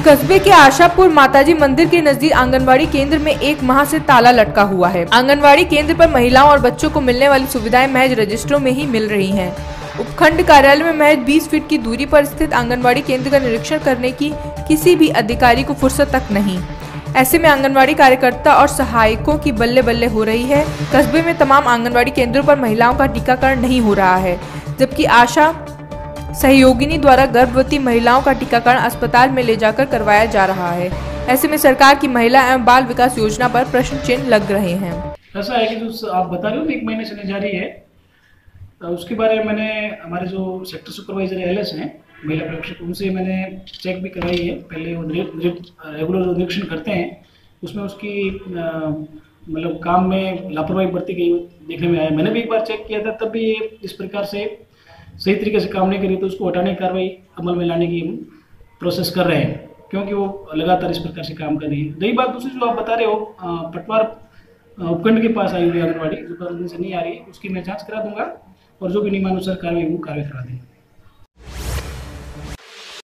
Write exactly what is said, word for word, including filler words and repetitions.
कस्बे के आशापुर माताजी मंदिर के नजदीक आंगनवाड़ी केंद्र में एक माह से ताला लटका हुआ है। आंगनवाड़ी केंद्र पर महिलाओं और बच्चों को मिलने वाली सुविधाएं महज रजिस्टरों में ही मिल रही हैं। उपखंड कार्यालय में महज बीस फीट की दूरी पर स्थित आंगनवाड़ी केंद्र का निरीक्षण करने की किसी भी अधिकारी को फुर्सत तक नहीं। ऐसे में आंगनवाड़ी कार्यकर्ता और सहायकों की बल्ले बल्ले हो रही है। कस्बे में तमाम आंगनवाड़ी केंद्रों पर महिलाओं का टीकाकरण नहीं हो रहा है, जबकि आशा सहयोगिनी द्वारा गर्भवती महिलाओं का टीकाकरण अस्पताल में ले जाकर करवाया जा रहा है। ऐसे में सरकार की महिला एवं बाल विकास योजना पर प्रश्न चिन्ह लग रहे हैं। ऐसा है कि जो आप बता रहे हो एक महीने से जारी है, उसके बारे में मैंने हमारे जो सेक्टर सुपरवाइजर एल एस हैं महिला प्रेक्षक, उनसे मैंने चेक भी कराई है। पहले वो रेगुलर निरीक्षण करते हैं, उसमें उसकी मतलब काम में लापरवाही बरती गई देखने में आया। मैंने भी एक बार चेक किया था, तब भी ये इस प्रकार से सही तरीके से काम नहीं करी, तो उसको हटाने की कार्रवाई अमल में लाने की हम प्रोसेस कर रहे हैं, क्योंकि वो लगातार इस प्रकार से काम कर रही है। रही बात दूसरी जो आप बता रहे हो पटवार उपखंड के पास आई हुई आंगनवाड़ी जो दिन से नहीं आ रही है, उसकी मैं जांच करा दूंगा और जो भी नियमानुसार कार्रवाई वो कार्रवाई करा देंगे।